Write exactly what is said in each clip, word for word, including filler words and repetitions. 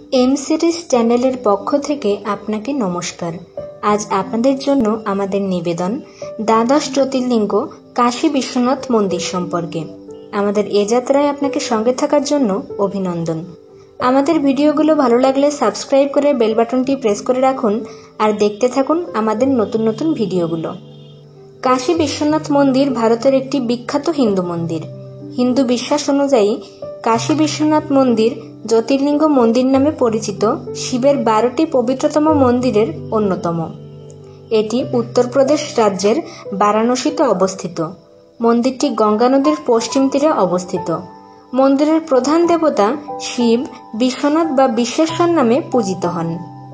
M series চ্যানেলের পক্ষ থেকে আপনাকে নমস্কার। আজ আপনাদের জন্য আমাদের নিবেদন দ্বাদশ জ্যোতির্লিঙ্গ কাশী বিশ্বনাথ মন্দির সম্পর্কে। আমাদের এ যাত্রায় আপনাকে সঙ্গে থাকার জন্য অভিনন্দন। আমাদের ভিডিওগুলো ভালো লাগলে সাবস্ক্রাইব করে বেল বাটনটি প্রেস করে রাখুন আর দেখতে থাকুন আমাদের নতুন নতুন ভিডিওগুলো। কাশী বিশ্বনাথ মন্দির ভারতের একটি বিখ্যাত হিন্দু মন্দির। হিন্দু বিশ্বাস অনুযায়ী কাশী বিশ্বনাথ মন্দির জ্যোতির্লিঙ্গ মন্দির নামে পরিচিত শিবের বারোটি পবিত্রতম মন্দিরের অন্যতম। এটি উত্তরপ্রদেশ রাজ্যের বারাণসীতে অবস্থিত। মন্দিরটি গঙ্গা নদীর পশ্চিম তীরে অবস্থিত। মন্দিরের প্রধান দেবতা শিব বিশ্বনাথ বা বিশ্বেশ্বর নামে পূজিত হন।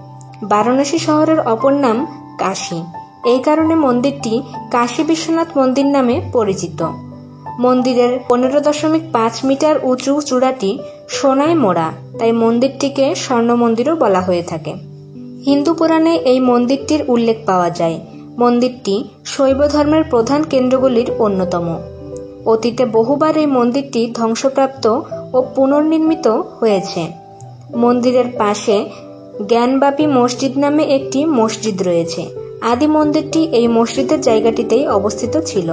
বারাণসী শহরের অপর নাম কাশী। এই কারণে মন্দিরটি কাশী বিশ্বনাথ মন্দির নামে পরিচিত। মন্দিরের পনেরো দশমিক পাঁচ মিটার উঁচু চূড়াটি সোনায় মোড়া, তাই মন্দিরটিকে স্বর্ণ মন্দিরও বলা হয়ে থাকে। হিন্দু পুরাণে এই মন্দিরটির উল্লেখ পাওয়া যায়। মন্দিরটি শৈব ধর্মের প্রধান কেন্দ্রগুলির অন্যতম। অতীতে বহুবার এই মন্দিরটি ধ্বংসপ্রাপ্ত ও পুনর্নির্মিত হয়েছে। মন্দিরের পাশে জ্ঞানবাপী মসজিদ নামে একটি মসজিদ রয়েছে। আদি মন্দিরটি এই মসজিদের জায়গাটিতেই অবস্থিত ছিল।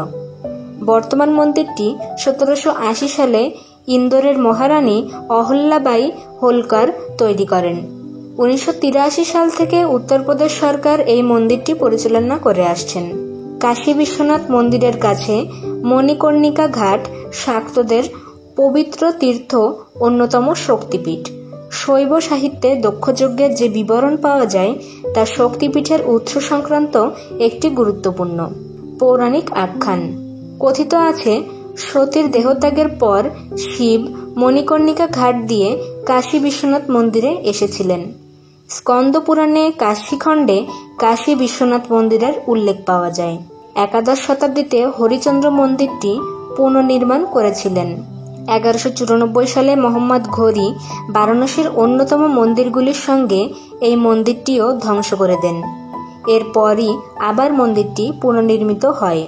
বর্তমান মন্দিরটি সতেরোশো আশি সালে ইন্দোরের মহারানী অহল্যাবাই হোলকার তৈরি করেন। উনিশশো তিরাশি সাল থেকে উত্তরপ্রদেশ সরকার এই মন্দিরটি পরিচালনা করে আসছেন। কাশী বিশ্বনাথ মন্দিরের কাছে মণিকর্ণিকা ঘাট শাক্তদের পবিত্র তীর্থ অন্যতম শক্তিপীঠ। শৈব সাহিত্যে দক্ষযজ্ঞের যে বিবরণ পাওয়া যায় তা শক্তিপীঠের উৎস সংক্রান্ত একটি গুরুত্বপূর্ণ পৌরাণিক আখ্যান। কথিত আছে, সতীর দেহত্যাগের পর শিব মণিকর্ণিকা ঘাট দিয়ে কাশী বিশ্বনাথ মন্দিরে এসেছিলেন। স্কন্দ পুরাণে কাশীখণ্ডে কাশী বিশ্বনাথ মন্দিরের উল্লেখ পাওয়া যায়। একাদশ শতাব্দীতে হরিচন্দ্র মন্দিরটি পুনর্নির্মাণ করেছিলেন। এগারোশো চুরানব্বই সালে মোহাম্মদ ঘোরি বারাণসীর অন্যতম মন্দিরগুলির সঙ্গে এই মন্দিরটিও ধ্বংস করে দেন। এরপরই আবার মন্দিরটি পুনর্নির্মিত হয়।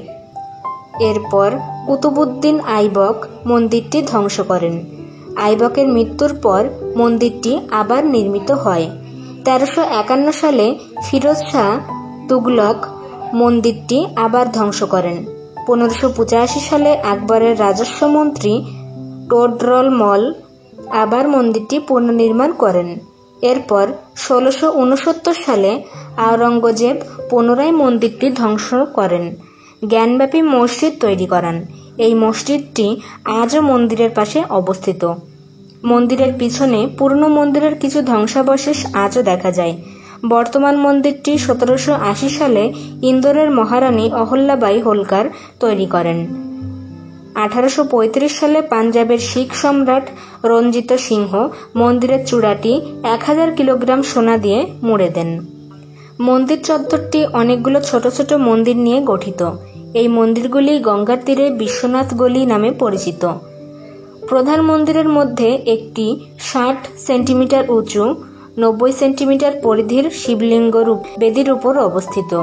এরপর কুতুবউদ্দিন আইবক মন্দিরটি ধ্বংস করেন। আইবকের মৃত্যুর পর মন্দিরটি আবার নির্মিত হয়। তেরোশো একান্ন সালে ফিরোজ শাহ তুগলক মন্দিরটি আবার ধ্বংস করেন। পনেরোশো পঁচাশি সালে আকবরের রাজস্ব মন্ত্রী টোডরল মল আবার মন্দিরটি পুনর্নির্মাণ করেন। এরপর ষোলোশো উনসত্তর সালে আওরঙ্গজেব পুনরায় মন্দিরটি ধ্বংস করেন, জ্ঞানব্যাপী মসজিদ তৈরি করান। এই মসজিদটি আজও মন্দিরের পাশে অবস্থিত। মন্দিরের পিছনে পুরনো মন্দিরের কিছু ধ্বংসাবশেষ আজও দেখা যায়। বর্তমান মন্দিরটি সতেরোশো আশি সালে ইন্দোরের মহারানী অহল্যাবাই হোলকার তৈরি করেন। আঠারোশো পঁয়ত্রিশ সালে পাঞ্জাবের শিখ সম্রাট রঞ্জিত সিংহ মন্দিরের চূড়াটি এক হাজার কিলোগ্রাম সোনা দিয়ে মুড়ে দেন। মন্দির চত্বরটি অনেকগুলো ছোট ছোট মন্দির নিয়ে গঠিত। এই মন্দিরগুলি গঙ্গার তীরে বিশ্বনাথ গলি নামে পরিচিত। প্রধান মন্দিরের মধ্যে একটি ষাট সেন্টিমিটার উঁচু নব্বই সেন্টিমিটার পরিধির শিবলিঙ্গ রূপ বেদির উপর অবস্থিত।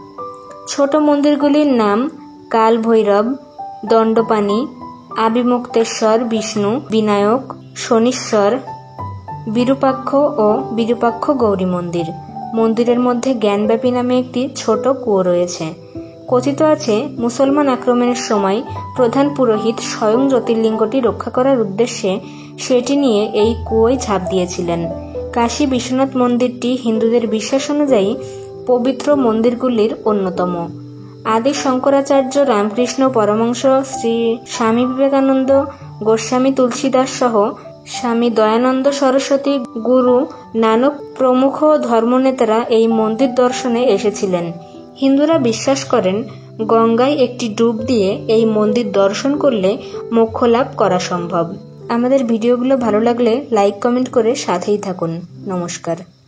ছোট মন্দিরগুলির নাম কাল ভৈরব, দণ্ডপাণি, আবিমুক্তেশ্বর বিষ্ণু, বিনায়ক, শনিশ্বর, বিরূপাক্ষ ও বিরূপাক্ষ গৌরী মন্দির। মন্দিরের মধ্যে জ্ঞানব্যাপী নামে একটি ছোট কুয়ো রয়েছে। কথিত আছে, মুসলমান আক্রমণের সময় প্রধান পুরোহিত স্বয়ং জ্যোতির্লিঙ্গটি রক্ষা করার উদ্দেশ্যে সেটি নিয়ে এই কুয়োয় ঝাঁপ দিয়েছিলেন। কাশী বিশ্বনাথ মন্দিরটি হিন্দুদের বিশ্বাস অনুযায়ী পবিত্র মন্দিরগুলির অন্যতম। আদি শঙ্করাচার্য রামকৃষ্ণ পরমহংস, শ্রী স্বামী বিবেকানন্দ, গোস্বামী তুলসীদাস সহ স্বামী দয়ানন্দ সরস্বতী, গুরু নানক প্রমুখ ধর্মনেতারা এই মন্দির দর্শনে এসেছিলেন। হিন্দুরা বিশ্বাস করেন, গঙ্গায় একটি ডুব দিয়ে এই মন্দির দর্শন করলে মোক্ষ লাভ করা সম্ভব। আমাদের ভিডিওগুলো ভালো লাগলে লাইক কমেন্ট করে সাথেই থাকুন। নমস্কার।